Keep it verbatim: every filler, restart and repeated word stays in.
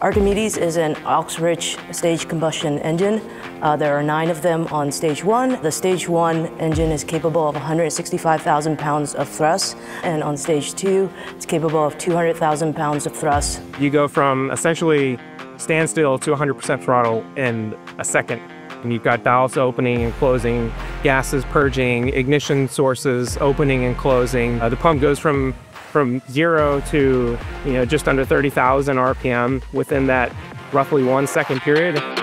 Archimedes is an aux-rich stage combustion engine. Uh, there are nine of them on stage one. The stage one engine is capable of one hundred sixty-five thousand pounds of thrust, and on stage two, it's capable of two hundred thousand pounds of thrust. You go from essentially standstill to one hundred percent throttle in a second. And you've got valves opening and closing, gases purging, ignition sources opening and closing. Uh, the pump goes from from zero to you know just under thirty thousand R P M within that roughly one second period.